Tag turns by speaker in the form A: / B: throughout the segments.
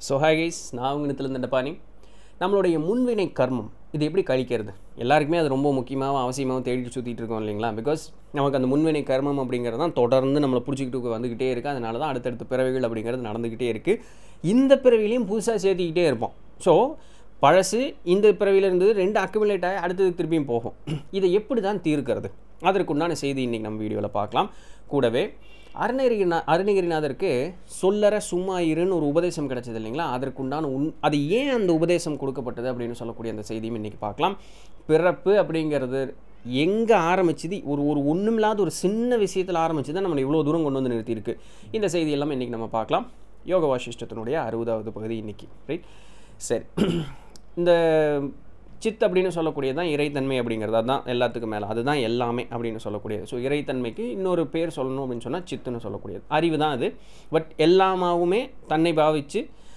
A: So hi guys, நான் உங்க Nithilan Dhandapani. நம்மளுடைய முன்வினை கர்மம் இது எப்படி கழிக்கிறது? எல்லாருக்குமே அது ரொம்ப முக்கியமாக அவசியமாக தேடிட்டு சுத்திட்டு இருக்கோம் இல்லைங்களா? பிகாஸ் நமக்கு அந்த முன்வினை கர்மம் அப்படிங்கிறது தான் தொடர்ந்து நம்மளை பிடிச்சிக்கிட்டு வந்துக்கிட்டே இருக்குது. அதனால தான் அடுத்தடுத்த பிறவிகள் அப்படிங்கிறது நடந்துக்கிட்டே இருக்குது. இந்த பிறவிலையும் புதுசாக சேர்த்திக்கிட்டே இருப்போம். ஸோ பழசு இந்த பிறவியிலேருந்து 2 அக்குமுலேட் ஆகி அடுத்தது திருப்பியும் போகும். இதை எப்படி தான் தீர்க்கிறது? அதற்குண்டான செய்தி இன்றைக்கி நம்ம வீடியோவில் பார்க்கலாம். கூடவே அருணகிரிநாதருக்கு சொல்லற சும்மா இருன்னு ஒரு உபதேசம் கிடைச்சது இல்லைங்களா? அதற்குண்டான அது ஏன் அந்த உபதேசம் கொடுக்கப்பட்டது அப்படின்னு சொல்லக்கூடிய அந்த செய்தியும் இன்றைக்கி பார்க்கலாம். பிறப்பு அப்படிங்கிறது எங்கே ஆரம்பிச்சுது? ஒரு ஒன்றுமில்லாத ஒரு சின்ன விஷயத்தில் ஆரம்பிச்சு தான் நம்மளை இவ்வளோ தூரம் கொண்டு வந்து நிறுத்தியிருக்கு. இந்த செய்தி எல்லாம் இன்றைக்கி நம்ம பார்க்கலாம். யோக வாசிஷ்டத்தினுடைய 60வது பகுதி இன்றைக்கி. ரைட், சரி. இந்த சித் அப்படின்னு சொல்லக்கூடியது தான் இறைத்தன்மை அப்படிங்கிறது. அதுதான் எல்லாத்துக்கும் மேலே, அதுதான் எல்லாமே அப்படின்னு சொல்லக்கூடியது. ஸோ இறைத்தன்மைக்கு இன்னொரு பேர் சொல்லணும் அப்படின்னு சொன்னால் சித்துன்னு சொல்லக்கூடியது. அறிவு தான் அது. பட் எல்லாமாவுமே தன்னை பாவித்து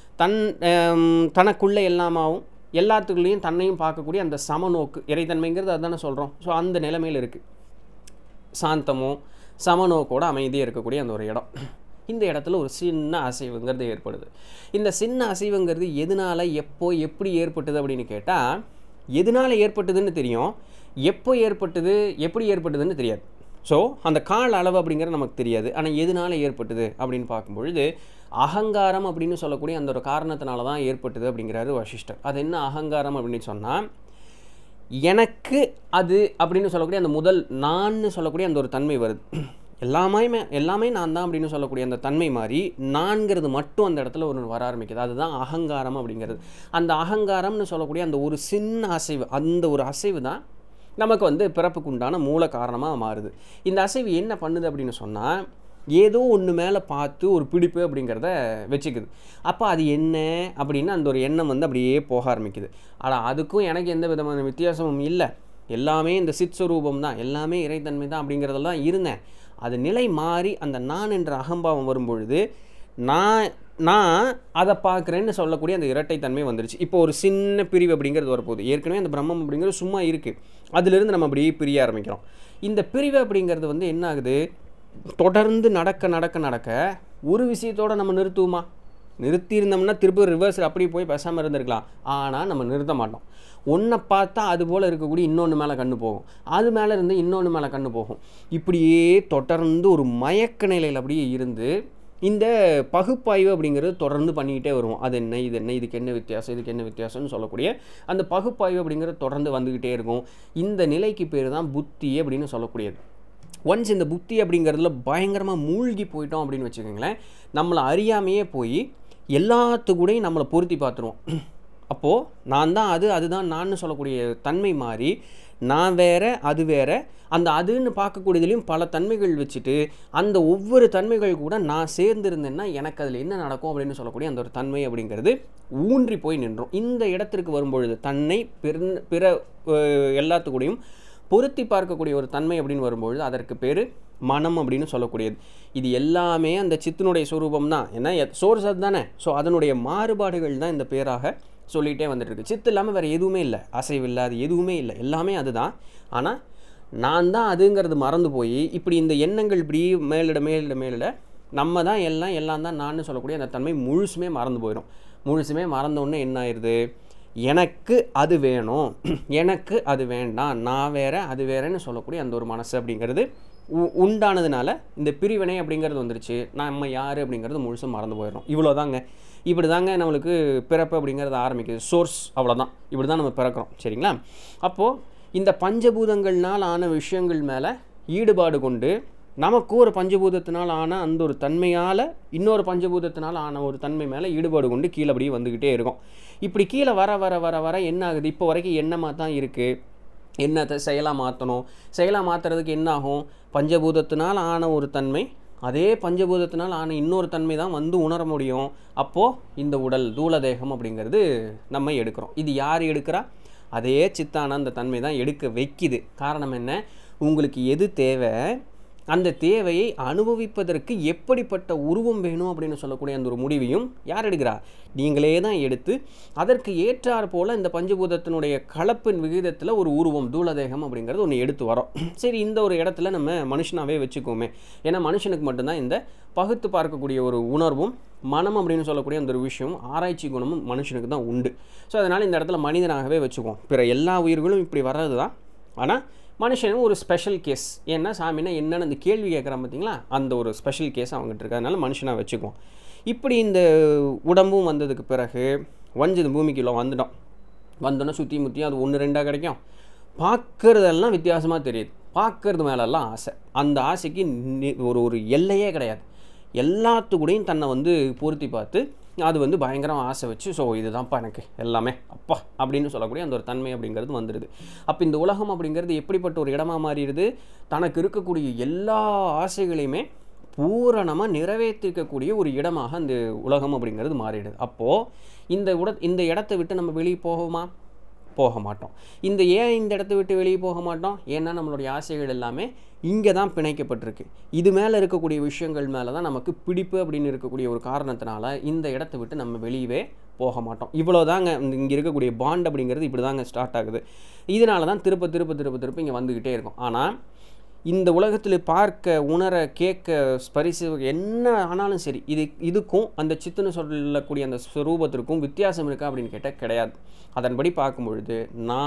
A: தனக்குள்ளே எல்லாமாவும் எல்லாத்துக்குள்ளேயும் தன்னையும் பார்க்கக்கூடிய அந்த சமநோக்கு இறைத்தன்மைங்கிறது அதுதானே சொல்கிறோம். ஸோ அந்த நிலைமையில் இருக்குது. சாந்தமோ சமநோக்கோட அமைதியாக இருக்கக்கூடிய அந்த ஒரு இடம். இந்த இடத்துல ஒரு சின்ன அசைவுங்கிறது ஏற்படுது. இந்த சின்ன அசைவுங்கிறது எதனால் எப்போ எப்படி ஏற்பட்டது அப்படின்னு கேட்டால், எதனால் ஏற்பட்டதுன்னு தெரியும், எப்போ ஏற்பட்டது எப்படி ஏற்பட்டதுன்னு தெரியாது. ஸோ அந்த கால அளவு அப்படிங்கிறது நமக்கு தெரியாது. ஆனால் எதனால் ஏற்பட்டது அப்படின்னு பார்க்கும்பொழுது அகங்காரம் அப்படின்னு சொல்லக்கூடிய அந்த ஒரு காரணத்தினால தான் ஏற்பட்டது அப்படிங்கிறாரு வசிஷ்டர். அது என்ன அகங்காரம் அப்படின்னு சொன்னால், எனக்கு அது அப்படின்னு சொல்லக்கூடிய அந்த முதல் நான்னு சொல்லக்கூடிய அந்த ஒரு தன்மை வருது. எல்லாமே நான் தான் அப்படின்னு சொல்லக்கூடிய அந்த தன்மை மாதிரி நான்கிறது மட்டும் அந்த இடத்துல ஒரு வர ஆரம்பிக்குது. அதுதான் அகங்காரம் அப்படிங்கிறது. அந்த அகங்காரம்னு சொல்லக்கூடிய அந்த ஒரு சின்ன அசைவு, அந்த ஒரு அசைவு தான் நமக்கு பிறப்புக்கு உண்டான மூல காரணமாக மாறுது. இந்த அசைவு என்ன பண்ணுது அப்படின்னு சொன்னால், ஏதோ ஒன்று மேலே பார்த்து ஒரு பிடிப்பு அப்படிங்கிறத வச்சுக்குது. அப்போ அது என்ன அப்படின்னு அந்த ஒரு எண்ணம் அப்படியே போக ஆரம்பிக்குது. ஆனால் அதுக்கும் எனக்கு எந்த விதமான வித்தியாசமும் இல்லை, எல்லாமே இந்த சித் ஸ்வரூபம் தான், எல்லாமே இறைத்தன்மை தான் அப்படிங்கிறதெல்லாம் இருந்தேன். அது நிலை மாறி அந்த நான் என்ற அகம்பாவம் வரும்பொழுது நான் அதை பார்க்குறேன்னு சொல்லக்கூடிய அந்த இரட்டைத்தன்மை வந்துருச்சு. இப்போ ஒரு சின்ன பிரிவு அப்படிங்கிறது வரப்போகுது. ஏற்கனவே அந்த பிரம்மம் அப்படிங்கிறது சும்மா இருக்குது, அதிலிருந்து நம்ம அப்படியே பிரிய ஆரம்பிக்கிறோம். இந்த பிரிவு அப்படிங்கிறது என்ன ஆகுது, தொடர்ந்து நடக்க ஒரு விஷயத்தோடு நம்ம நிறுத்துவோமா? நிறுத்தியிருந்தோம்னா திருப்பி ரிவர்ஸ் அப்படி போய் பேசாமல் இருந்திருக்கலாம். ஆனால் நம்ம நிறுத்த மாட்டோம். ஒன்றை பார்த்தா அது போல் இருக்கக்கூடிய இன்னொன்று மேலே கண்ணு போகும், அது மேலே இருந்து இன்னொன்று மேலே கண்ணு போகும். இப்படியே தொடர்ந்து ஒரு மயக்க நிலையில் அப்படியே இருந்து இந்த பகுப்பாய்வு அப்படிங்கிறது தொடர்ந்து பண்ணிக்கிட்டே வருவோம். அது என்ன, இது என்ன, இதுக்கு என்ன வித்தியாசம், இதுக்கு என்ன வித்தியாசம்னு சொல்லக்கூடிய அந்த பகுப்பாய்வு அப்படிங்கிறது தொடர்ந்து வந்துக்கிட்டே இருக்கும். இந்த நிலைக்கு பேர் தான் புத்தி அப்படின்னு சொல்லக்கூடியது. ஒன்ஸ் இந்த புத்தி அப்படிங்கிறதுல பயங்கரமாக மூழ்கி போயிட்டோம் அப்படின்னு வச்சுக்கோங்களேன், நம்மளை அறியாமையே போய் எல்லாத்துக்கூடையும் நம்மளை பொருத்தி பார்த்துருவோம். அப்போது நான் தான் அதுதான் நான் சொல்லக்கூடிய தன்மை மாதிரி நான் வேறு அது வேறு, அந்த அதுன்னு பார்க்கக்கூடியதுலேயும் பல தன்மைகள் வச்சுட்டு அந்த ஒவ்வொரு தன்மைகள் கூட நான் சேர்ந்துருந்தேன்னா எனக்கு அதில் என்ன நடக்கும் அப்படின்னு சொல்லக்கூடிய அந்த ஒரு தன்மை அப்படிங்கிறது ஊன்றி போய் நின்றோம். இந்த இடத்திற்கு வரும்பொழுது தன்னை பிற எல்லாத்துக்கூடையும் பொருத்தி பார்க்கக்கூடிய ஒரு தன்மை அப்படின்னு வரும்பொழுது அதற்கு பேர் மனம் அப்படின்னு சொல்லக்கூடியது. இது எல்லாமே அந்த சித்தினுடைய ஸ்வரூபம் தான். ஏன்னா சோர்ஸ் அது தானே. ஸோ அதனுடைய மாறுபாடுகள் தான் இந்த பேராக சொல்லிகிட்டே வந்துட்டுருக்கு. சித்து இல்லாமல் வேறு எதுவுமே இல்லை, அசைவு இல்லை, அது எதுவுமே இல்லை, எல்லாமே அதுதான். ஆனால் நான் தான் அதுங்கிறது மறந்து போய் இப்படி இந்த எண்ணங்கள் இப்படி மேலிட நம்ம தான் எல்லாம் தான் நான் சொல்லக்கூடிய அந்த தன்மை முழுசுமே மறந்து போயிடும். முழுசுமே மறந்தோடனே என்ன ஆயிடுது, எனக்கு அது வேணும், எனக்கு அது வேண்டாம், நான் வேறு அது வேறேன்னு சொல்லக்கூடிய அந்த ஒரு மனசு அப்படிங்கிறது உண்டானதுனால இந்த பிரிவினை அப்படிங்கிறது வந்துருச்சு. நம்ம யார் அப்படிங்கிறது முழுசும் மறந்து போயிடும். இவ்வளோதாங்க. இப்படி தாங்க நம்மளுக்கு பிறப்பு அப்படிங்கிறது ஆரம்பிக்குது. சோர்ஸ் அவ்வளோதான். இப்படி தான் நம்ம பிறக்கிறோம். சரிங்களா? அப்போது இந்த பஞ்சபூதங்கள்னால் ஆன விஷயங்கள் மேலே ஈடுபாடு கொண்டு நமக்கு ஒரு பஞ்சபூதத்தினால் ஆன அந்த ஒரு தன்மையால் இன்னொரு பஞ்சபூதத்தினால் ஆன ஒரு தன்மை மேலே ஈடுபாடு கொண்டு கீழே அப்படியே வந்துக்கிட்டே இருக்கும். இப்படி கீழே வர என்ன ஆகுது, இப்போ வரைக்கும் எண்ணமாக தான் இருக்குது. என்னத்தை செயலாக மாற்றணும், செயலாக மாற்றுறதுக்கு என்ன ஆகும், பஞ்சபூதத்தினால் ஆன ஒரு தன்மை அதே பஞ்சபூதத்தினால் ஆன இன்னொரு தன்மை தான் உணர முடியும். அப்போது இந்த உடல் தூளதேகம் அப்படிங்கிறது நம்ம எடுக்கிறோம். இது யார் எடுக்கிறா? அதே சித்தான அந்த தன்மை தான் எடுக்க வைக்குது. காரணம் என்ன, உங்களுக்கு எது தேவை அந்த தேவையை அனுபவிப்பதற்கு எப்படிப்பட்ட உருவம் வேணும் அப்படின்னு சொல்லக்கூடிய அந்த ஒரு முடிவையும் யார் எடுக்கிறா? நீங்களே தான் எடுத்து அதற்கு ஏற்றாற் போல் இந்த பஞ்சபூதத்தினுடைய கலப்பின் விகிதத்தில் ஒரு உருவம் தூளதேகம் அப்படிங்கிறது ஒன்று எடுத்து வரோம். சரி, இந்த ஒரு இடத்துல நம்ம மனுஷனாகவே வச்சுக்கோமே. ஏன்னா மனுஷனுக்கு மட்டும்தான் இந்த பகுத்து பார்க்கக்கூடிய ஒரு உணர்வும் மனம் அப்படின்னு சொல்லக்கூடிய அந்த ஒரு விஷயம் ஆராய்ச்சி குணமும் மனுஷனுக்கு தான் உண்டு. ஸோ அதனால் இந்த இடத்துல மனிதனாகவே வச்சுக்குவோம். பிற எல்லா உயிர்களும் இப்படி வர்றது தான். ஆனால் மனுஷனும் ஒரு ஸ்பெஷல் கேஸ். ஏன்னா சாமின்னா என்னென்னு அந்த கேள்வி கேட்குறான் பார்த்தீங்களா, அந்த ஒரு ஸ்பெஷல் கேஸ் அவங்ககிட்ட இருக்கு. அதனால் மனுஷனாக வச்சுக்குவோம். இப்படி இந்த உடம்பும் வந்ததுக்கு பிறகு வஞ்சது பூமிக்குள்ளே வந்தோன்னா சுற்றி முற்றி அது 1-2 கிடைக்கும். பார்க்குறதெல்லாம் வித்தியாசமாக தெரியுது. பார்க்குறது மேலெல்லாம் ஆசை. அந்த ஆசைக்கு ஒரு எல்லையே கிடையாது. எல்லாத்துக்கூடையும் தன்னை பொருத்தி பார்த்து அது பயங்கரம் ஆசை வச்சு, ஸோ இதுதான்ப்பா எனக்கு எல்லாமே அப்பா அப்படின்னு சொல்லக்கூடிய அந்த ஒரு தன்மை அப்படிங்கிறது வந்துடுது. அப்போ இந்த உலகம் அப்படிங்கிறது எப்படிப்பட்ட ஒரு இடமா மாறிடுது? தனக்கு இருக்கக்கூடிய எல்லா ஆசைகளையுமே பூரணமாக நிறைவேற்றிக்கக்கூடிய ஒரு இடமாக அந்த உலகம் அப்படிங்கிறது மாறிடுது. அப்போது இந்த இடத்த விட்டு நம்ம வெளியே போக மாட்டோம். இந்த இடத்த விட்டு வெளியே போக மாட்டோம்? ஏன்னா நம்மளுடைய ஆசைகள் எல்லாமே இங்கே தான் பிணைக்கப்பட்டிருக்கு. இது மேலே இருக்கக்கூடிய விஷயங்கள் மேலே தான் நமக்கு பிடிப்பு அப்படின்னு இருக்கக்கூடிய ஒரு காரணத்தினால இந்த இடத்த விட்டு நம்ம வெளியவே போக மாட்டோம். இவ்வளோ தாங்க இங்கே இருக்கக்கூடிய பாண்ட் அப்படிங்கிறது இப்படி தாங்க ஸ்டார்ட் ஆகுது. இதனால தான் திருப்ப இங்கே வந்துக்கிட்டே இருக்கும். ஆனால் இந்த உலகத்தில் பார்க்க, உணர, கேட்க, ஸ்பரிசு என்ன ஆனாலும் சரி, இதுக்கும் அந்த சித்துன்னு சொல்லக்கூடிய அந்த ஸ்வரூபத்திற்கும் வித்தியாசம் இருக்கா அப்படின்னு கேட்டால் கிடையாது. அதன்படி பார்க்கும் பொழுது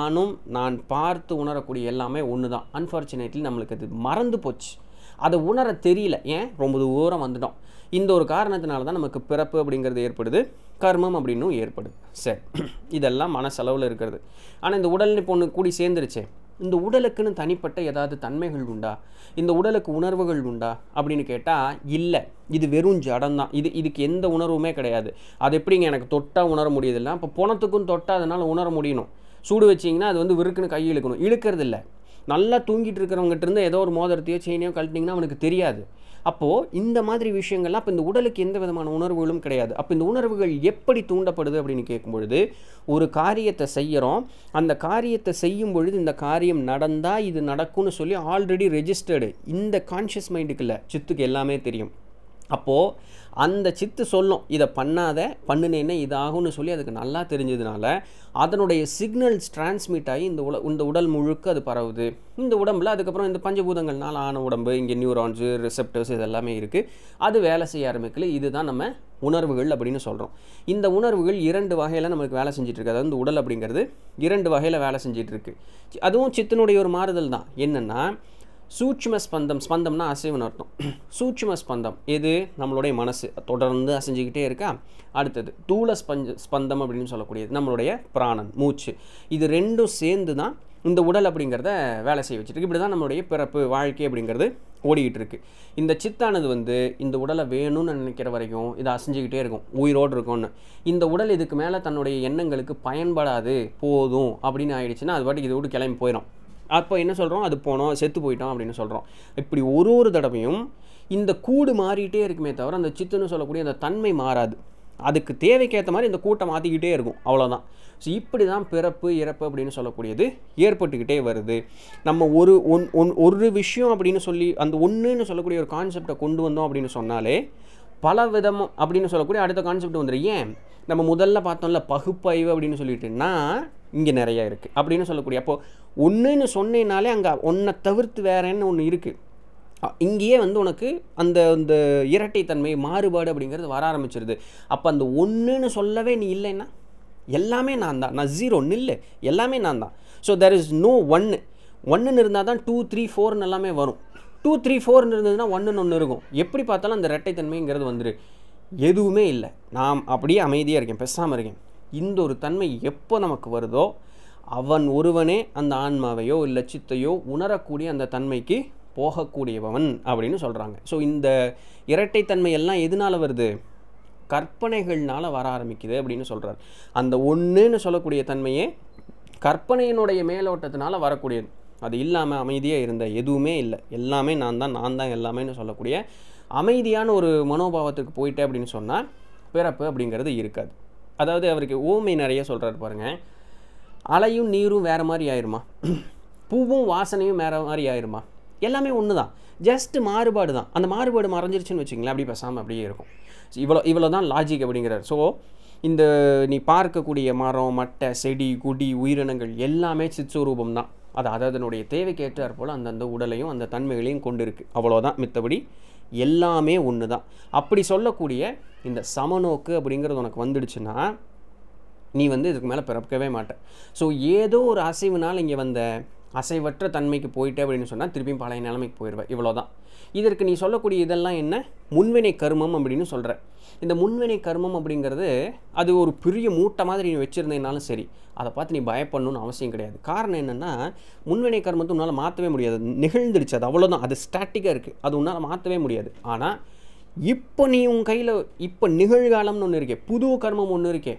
A: நான் பார்த்து உணரக்கூடிய எல்லாமே ஒன்று தான். அன்ஃபார்ச்சுனேட்லி நம்மளுக்கு அது மறந்து போச்சு. அதை உணர தெரியல. ஏன்? ரொம்ப தூரம் வந்துட்டோம். இந்த ஒரு காரணத்தினால தான் நமக்கு பிறப்பு அப்படிங்கிறது ஏற்படுது, கர்மம் அப்படின்னும் ஏற்படுது. சரி, இதெல்லாம் மனசளவில் இருக்கிறது. ஆனால் இந்த உடல் இப்போ ஒன்று கூடி சேர்ந்துருச்சே, இந்த உடலுக்குன்னு தனிப்பட்ட ஏதாவது தன்மைகள் உண்டா? இந்த உடலுக்கு உணர்வுகள் உண்டா அப்படின்னு கேட்டால் இல்லை. இது வெறும் ஜடம் தான். இதுக்கு எந்த உணர்வுமே கிடையாது. அது எப்படிங்க எனக்கு தொட்டால் உணர முடியுதில்ல? அப்போ பணத்துக்கும் தொட்டால் அதனால் உணர முடியணும். சூடு வச்சிங்கன்னா அது விறுக்குன்னு கை இழுக்கணும். இழுக்கிறது இல்லை. நல்லா தூங்கிட்டு இருக்கிறவங்ககிட்ட இருந்து ஏதோ ஒரு மோதிரத்தையோ செயினையோ கழட்டிங்கன்னா அவனுக்கு தெரியாது. அப்போது இந்த மாதிரி விஷயங்கள்லாம் இப்போ இந்த உடலுக்கு எந்த விதமான உணர்வுகளும் கிடையாது. அப்போ இந்த உணர்வுகள் எப்படி தூண்டப்படுது அப்படின்னு கேட்கும் பொழுது, ஒரு காரியத்தை செய்கிறோம். அந்த காரியத்தை செய்யும் பொழுது இந்த காரியம் நடந்தால் இது நடக்கும்னு சொல்லி ஆல்ரெடி ரெஜிஸ்டர்டு இந்த கான்ஷியஸ் மைண்டுக்குள்ள சித்துக்கு எல்லாமே தெரியும். அப்போது அந்த சித்து சொல்லும், இதை பண்ணாத, பண்ணுனேன்னா இது ஆகும்னு சொல்லி அதுக்கு நல்லா தெரிஞ்சதுனால அதனுடைய சிக்னல்ஸ் டிரான்ஸ்மிட் ஆகி இந்த உடல் முழுக்க அது பரவுது. இந்த உடம்பில் அதுக்கப்புறம் இந்த பஞ்சபூதங்கள்னால் ஆன உடம்பு, இங்கே நியூரான்ஸு, ரிசெப்டர்ஸ் இதெல்லாமே இருக்குது. அது வேலை செய்ய ஆரம்பிக்கல. இதுதான் நம்ம உணர்வுகள் அப்படின்னு சொல்கிறோம். இந்த உணர்வுகள் 2 வகையில் நம்மளுக்கு வேலை செஞ்சிட்ருக்கு. அதாவது இந்த உடல் அப்படிங்கிறது 2 வகையில் வேலை செஞ்சிட்ருக்கு. அதுவும் சித்தினுடைய ஒரு மாறுதல் தான். என்னென்னா, சூட்சும ஸ்பந்தம், ஸ்பந்தம்னா அசைவுன்னு அர்த்தம். சூட்சும ஸ்பந்தம் எது? நம்மளுடைய மனசு தொடர்ந்து அசைஞ்சிக்கிட்டே இருக்கா. அடுத்தது தூள ஸ்பந்தம் அப்படின்னு சொல்லக்கூடியது நம்மளுடைய பிராணன், மூச்சு. இது 2ம் சேர்ந்து தான் இந்த உடல் அப்படிங்கிறத வேலை செய்ய வச்சுருக்கு. இப்படி தான் நம்மளுடைய பிறப்பு, வாழ்க்கை அப்படிங்கிறது ஓடிக்கிட்டு இருக்குது. இந்த சித்தானது இந்த உடலை வேணும்னு நினைக்கிற வரைக்கும் இது அசைஞ்சிக்கிட்டே இருக்கும், உயிரோடு இருக்கும்னு. இந்த உடல் இதுக்கு மேலே தன்னுடைய எண்ணங்களுக்கு பயன்படாது, போதும் அப்படின்னு ஆயிடுச்சுன்னா அது பாட்டுக்கு இதை விட்டு கிளம்பி போயிடும். அப்போ என்ன சொல்கிறோம்? அது போனோம், செத்து போயிட்டோம் அப்படின்னு சொல்கிறோம். இப்படி ஒரு தடவையும் இந்த கூடு மாறிக்கிட்டே இருக்குமே தவிர அந்த சித்துன்னு சொல்லக்கூடிய அந்த தன்மை மாறாது. அதுக்கு தேவைக்கேற்ற மாதிரி இந்த கூட்டை மாற்றிக்கிட்டே இருக்கும், அவ்வளோதான். ஸோ இப்படி தான் பிறப்பு, இறப்பு அப்படின்னு சொல்லக்கூடியது ஏற்பட்டுக்கிட்டே வருது. நம்ம ஒரு விஷயம் அப்படின்னு சொல்லி அந்த ஒன்றுன்னு சொல்லக்கூடிய ஒரு கான்செப்டை கொண்டு வந்தோம் அப்படின்னு சொன்னாலே பல விதம் அப்படின்னு சொல்லக்கூடிய அடுத்த கான்செப்ட் வந்துடும். ஏன்? நம்ம முதல்ல பார்த்தோம்ல பகுப்பாய்வு அப்படின்னு சொல்லிட்டுன்னா இங்கே நிறையா இருக்குது அப்படின்னு சொல்லக்கூடிய. அப்போது ஒன்றுன்னு சொன்னேனாலே அங்கே ஒன்றை தவிர்த்து வேறேன்னு ஒன்று இருக்குது. இங்கேயே உனக்கு அந்த இரட்டைத்தன்மை, மாறுபாடு அப்படிங்கிறது வர ஆரம்பிச்சிருது. அப்போ அந்த ஒன்றுன்னு சொல்லவே நீ இல்லைன்னா எல்லாமே நான் தான், நான் 0 நில்லு, எல்லாமே நான் தான். ஸோ தெர் இஸ் நோ ஒன்றுன்னு இருந்தால் தான் 2, 3, 4 எல்லாமே வரும். 2, 3, 4 இருந்ததுன்னா 1ன்னு ஒன்று இருக்கும். எப்படி பார்த்தாலும் அந்த இரட்டைத்தன்மைங்கிறது எதுவுமே இல்லை. நான் அப்படியே அமைதியாக இருக்கேன், பேசாமல் இருக்கேன். இந்த ஒரு தன்மை எப்போ நமக்கு வருதோ அவன் ஒருவனே அந்த ஆன்மாவையோ இல்லை சித்தையோ உணரக்கூடிய அந்த தன்மைக்கு போகக்கூடியவன் அப்படின்னு சொல்கிறாங்க. ஸோ இந்த இரட்டைத்தன்மை எல்லாம் எதனால் வருது? கற்பனைகள்னால வர ஆரம்பிக்குது அப்படின்னு சொல்கிறார். அந்த ஒன்றுன்னு சொல்லக்கூடிய தன்மையே கற்பனையினுடைய மேலோட்டத்தினால வரக்கூடியது. அது இல்லாமல் அமைதியாக இருந்த எதுவுமே இல்லை, எல்லாமே நான் தான் எல்லாமேன்னு சொல்லக்கூடிய அமைதியான ஒரு மனோபாவத்துக்கு போயிட்டே அப்படின்னு சொன்னால் பிறப்பு அப்படிங்கிறது இருக்காது. அதாவது அவருக்கு ஓமை நிறைய சொல்கிறாரு பாருங்கள். அலையும் நீரும் வேறு மாதிரி ஆயிருமா, பூவும் வாசனையும் வேறு மாதிரி ஆயிருமா, எல்லாமே ஒன்று தான், ஜஸ்ட் மாறுபாடு தான். அந்த மாறுபாடு மறைஞ்சிருச்சுன்னு வச்சுங்களேன், அப்படி பேசாமல் அப்படியே இருக்கும். இவ்வளோ தான் லாஜிக் அப்படிங்கிறார். ஸோ இந்த நீ பார்க்கக்கூடிய மரம், மட்டை, செடி, கொடி, உயிரினங்கள் எல்லாமே சித்ஸ்வரூபம் தான். அது அதனுடைய தேவைக்கேற்றாற் போல் அந்தந்த உடலையும் அந்த தன்மைகளையும் கொண்டு இருக்குது, அவ்வளோதான். மித்தபடி எல்லாமே ஒன்று தான். அப்படி சொல்லக்கூடிய இந்த சமநோக்கு அப்படிங்கிறது உனக்கு வந்துடுச்சுன்னா நீ இதுக்கு மேலே பிறக்கவே மாட்டேன். ஸோ ஏதோ ஒரு அசைவுனால் இங்கே வந்த அசைவற்ற தன்மைக்கு போயிட்டே அப்படின்னு சொன்னால் திருப்பியும் பழைய நிலைமைக்கு போயிடுவேன், இவ்வளோதான். இதற்கு நீ சொல்லக்கூடிய இதெல்லாம் என்ன, முன்வினை கர்மம் அப்படின்னு சொல்கிற. இந்த முன்வினை கர்மம் அப்படிங்கிறது அது ஒரு பெரிய மூட்டை மாதிரி நீ வச்சுருந்தேனாலும் சரி, அதை பார்த்து நீ பயப்படணும்னு அவசியம் கிடையாது. காரணம் என்னென்னா, முன்வினை கர்மத்தை உன்னால் மாற்றவே முடியாது, நிகழ்ந்துடுச்சு, அது அவ்வளோதான். அது ஸ்டாட்டிக்காக இருக்குது, அது உன்னால் மாற்றவே முடியாது. ஆனால் இப்போ நீ உன் கையில் இப்போ நிகழ்காலம்னு ஒன்று இருக்கே, புது கர்மம் ஒன்று இருக்கே,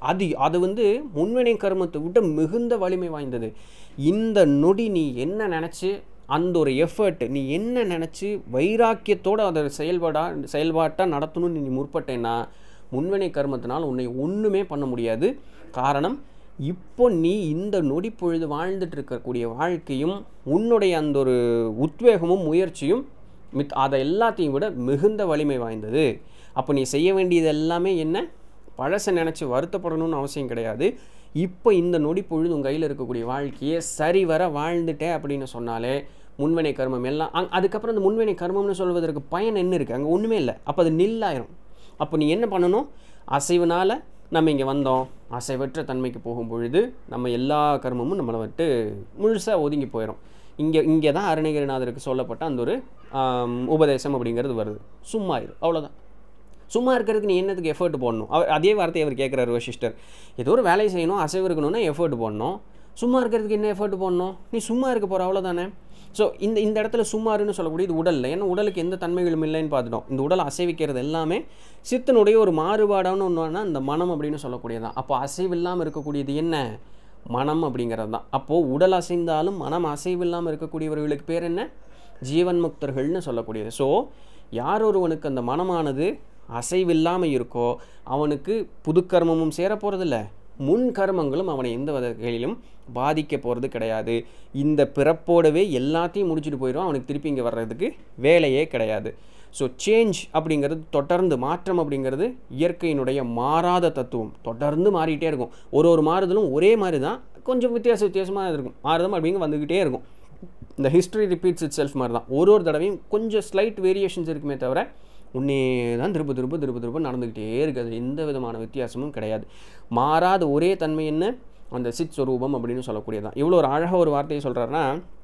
A: அது முன்வினை கர்மத்தை விட மிகுந்த வலிமை வாய்ந்தது. இந்த நொடி நீ என்ன நினச்சி, அந்த ஒரு எஃபர்ட் நீ என்ன நினச்சி வைராக்கியத்தோடு அதை செயல்பாட்டாக நடத்தணும்னு நீ முற்பட்டேன்னா முன்வினை கர்மத்தினால் உன்னை ஒன்றுமே பண்ண முடியாது. காரணம், இப்போ நீ இந்த நொடி பொழுது வாழ்ந்துட்டு இருக்கக்கூடிய வாழ்க்கையும் உன்னுடைய அந்த ஒரு உத்வேகமும் முயற்சியும் அதை எல்லாத்தையும் விட மிகுந்த வலிமை வாய்ந்தது. அப்போ நீ செய்ய வேண்டியது எல்லாமே என்ன, பழசை நினச்சி வருத்தப்படணும்னு அவசியம் கிடையாது. இப்போ இந்த நொடி பொழுது உங்கள் கையில் இருக்கக்கூடிய வாழ்க்கையை சரிவர வாழ்ந்துட்டே அப்படின்னு சொன்னாலே முன்வினை கர்மம் எல்லாம் அதுக்கப்புறம் அந்த முன்வினை கர்மம்னு சொல்வதற்கு பயன் என்ன இருக்குது, அங்கே ஒன்றுமே இல்லை. அப்போ அது நில்லாயிரும். அப்போ நீ என்ன பண்ணணும், அசைவுனால் நம்ம இங்கே வந்தோம், அசைவற்ற தன்மைக்கு போகும் பொழுது நம்ம எல்லா கர்மமும் நம்மளை முழுசாக ஒதுங்கி போயிடும். இங்கே தான் அருணகிரிநாதருக்கு சொல்லப்பட்ட அந்த ஒரு உபதேசம் அப்படிங்கிறது வருது. சும்மா இரு, அவ்வளோதான். சும்மா இருக்கிறதுக்கு நீ என்னத்துக்கு எஃபர்ட் போடணும்? அதே வார்த்தையை அவர் கேட்குறாரு வசிஷ்டர். ஏதோ ஒரு வேலையை செய்யணும், அசைவு இருக்கணும்னா எஃபர்ட் போடணும். சும்மா இருக்கிறதுக்கு என்ன எஃபர்ட் போடணும்? நீ சும்மா இருக்க போகிற, அவ்வளோதானே. ஸோ இந்த இடத்துல சும்மாருன்னு சொல்லக்கூடிய இது உடலில், ஏன்னா உடலுக்கு எந்த தன்மைகளும் இல்லைன்னு பார்த்துட்டோம். இந்த உடலை அசைவிக்கிறது எல்லாமே சித்தனுடைய ஒரு மாறுபாடான ஒன்றுனா இந்த மனம் அப்படின்னு சொல்லக்கூடியதான். அப்போ அசைவில்லாமல் இருக்கக்கூடியது என்ன, மனம் அப்படிங்கிறது தான். அப்போது உடல் அசைந்தாலும் மனம் அசைவில்லாமல் இருக்கக்கூடியவர்களுக்கு பேர் என்ன, ஜீவன் முக்தர்கள்னு சொல்லக்கூடியது. ஸோ யார் ஒருவனுக்கு அந்த மனமானது அசைவில்லாமல் இருக்கோ அவனுக்கு புது கர்மமும் சேர போகிறதில்ல, முன் கர்மங்களும் அவனை எந்த வகையிலும் பாதிக்க போகிறது கிடையாது. இந்த பிறப்போடவே எல்லாத்தையும் முடிச்சுட்டு போயிடும், அவனுக்கு திருப்பி இங்கே வர்றதுக்கு வேலையே கிடையாது. ஸோ சேஞ்ச் அப்படிங்கிறது, தொடர்ந்து மாற்றம் அப்படிங்கிறது இயற்கையினுடைய மாறாத தத்துவம், தொடர்ந்து மாறிட்டே இருக்கும். ஒரு மாறுதலும் ஒரே மாதிரி தான், கொஞ்சம் வித்தியாசமாக இருக்கும். மாறுதல் அப்படிங்க வந்துக்கிட்டே இருக்கும். இந்த ஹிஸ்ட்ரி ரிப்பீட்ஸ் இட் செல்ஃப் மாதிரி தான். ஒரு தடவையும் கொஞ்சம் ஸ்லைட் வேரியேஷன்ஸ் இருக்குமே தவிர உன்னே தான் திரும்ப நடந்துக்கிட்டே இருக்குது. எந்த விதமான வித்தியாசமும் கிடையாது. மாறாத ஒரே தன்மை என்ன, அந்த சித் ஸ்வரூபம் அப்படின்னு சொல்லக்கூடியதான். இவ்வளோ ஒரு அழகாக ஒரு வார்த்தையை சொல்கிறாருன்னா,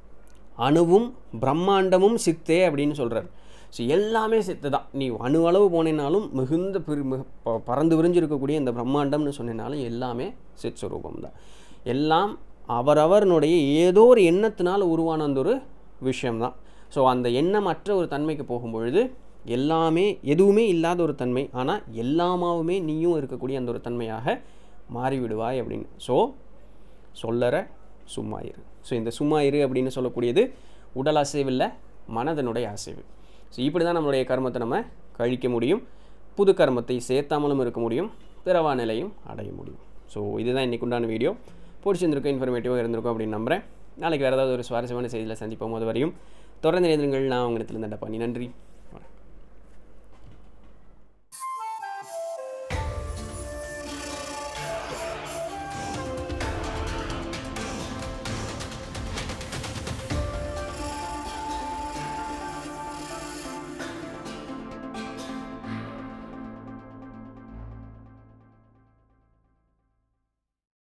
A: அணுவும் பிரம்மாண்டமும் சித்தே அப்படின்னு சொல்கிறார். ஸோ எல்லாமே சித்து தான். நீ அணு அளவு போனேனாலும் மிகுந்த பறந்து விரிஞ்சிருக்கக்கூடிய இந்த பிரம்மாண்டம்னு சொன்னாலும் எல்லாமே சித் ஸ்வரூபம் தான். எல்லாம் அவரவருடைய ஏதோ ஒரு எண்ணத்தினால் உருவான அந்த ஒரு விஷயம்தான். ஸோ அந்த எண்ணமற்ற ஒரு தன்மைக்கு போகும்பொழுது எல்லாமே எதுவுமே இல்லாத ஒரு தன்மை, ஆனால் எல்லாமாவுமே நீயும் இருக்கக்கூடிய அந்த ஒரு தன்மையாக மாறிவிடுவாய் அப்படின்னு. ஸோ சொல்லற சும்மாயிரு. ஸோ இந்த சும்மாயிரு அப்படின்னு சொல்லக்கூடியது உடல் அசைவில்லை, மனதனுடைய அசைவு. ஸோ இப்படி தான் நம்மளுடைய கர்மத்தை நம்ம கழிக்க முடியும், புது கர்மத்தை சேர்த்தாமலும் இருக்க முடியும், பிறவா நிலையும் அடைய முடியும். ஸோ இதுதான் இன்றைக்கு உண்டான வீடியோ. பிடிச்சிருந்திருக்கும், இன்ஃபர்மேட்டிவாக இருந்திருக்கும் அப்படின்னு நம்புகிறேன். நாளைக்கு வேறு ஏதாவது ஒரு சுவாரஸ்யமான செய்தியில் சந்திப்போம். அது வரையும் தொடர்ந்து நேர்ந்தீர்கள். நான் உங்கள் Nithilan Dhandapani. நன்றி.